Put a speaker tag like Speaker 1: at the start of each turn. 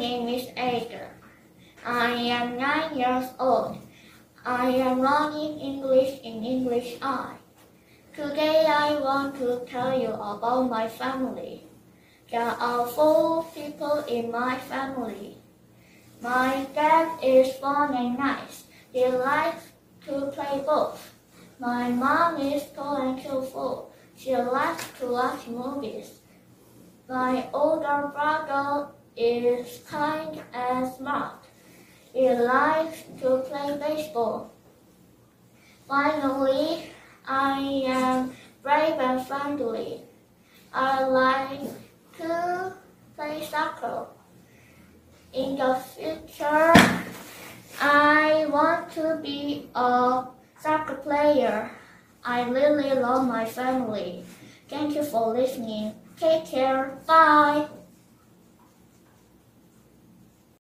Speaker 1: name is Ada. I am 9 years old. I am learning English in 잉글리시아이. Today I want to tell you about my family. There are 4 people in my family. My dad is fun and nice. He likes to play golf. My mom is tall and cheerful. She likes to watch movies. My older brother is kind and smart. He likes to play baseball. Finally, I am brave and friendly. I like to play soccer. In the future, I want to be a soccer player. I really love my family. Thank you for listening. Take care. Bye.